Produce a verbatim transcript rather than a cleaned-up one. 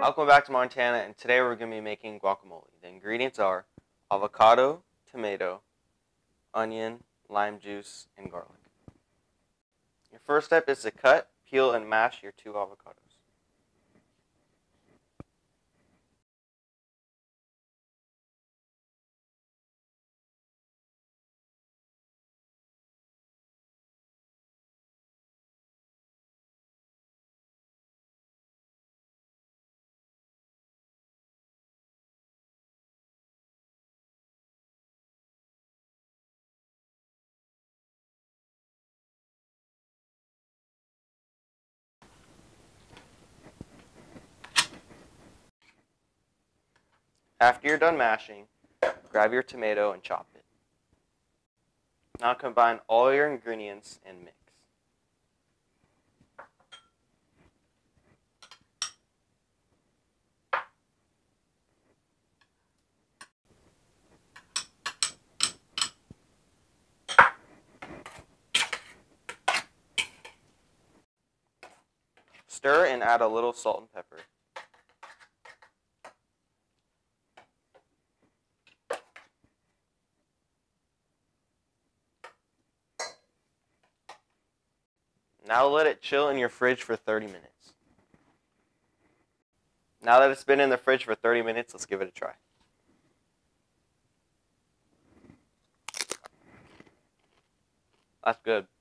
Welcome back to Montana, and today we're going to be making guacamole. The ingredients are avocado, tomato, onion, lime juice, and garlic. Your first step is to cut, peel, and mash your two avocados. After you're done mashing, grab your tomato and chop it. Now combine all your ingredients and mix. Stir and add a little salt and pepper. Now let it chill in your fridge for thirty minutes. Now that it's been in the fridge for thirty minutes, let's give it a try. That's good.